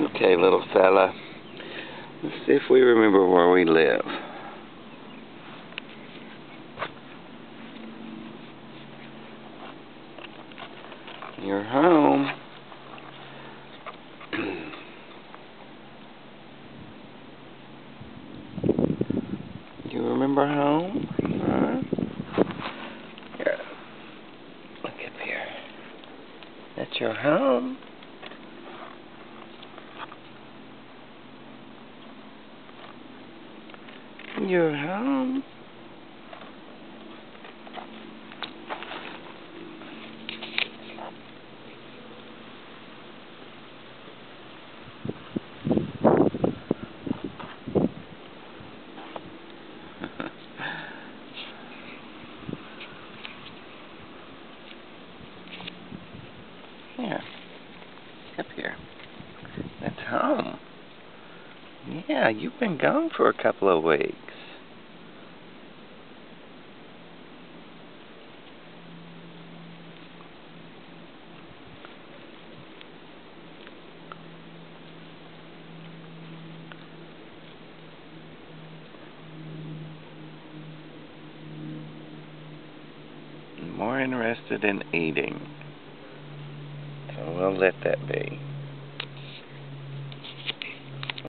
Okay, little fella. Let's see if we remember where we live. You're home. You remember home? Huh? Here. Look up here. That's your home. You're home. Here. Up here. That's home. Yeah, you've been gone for a couple of weeks. More interested in eating. So we'll let that be.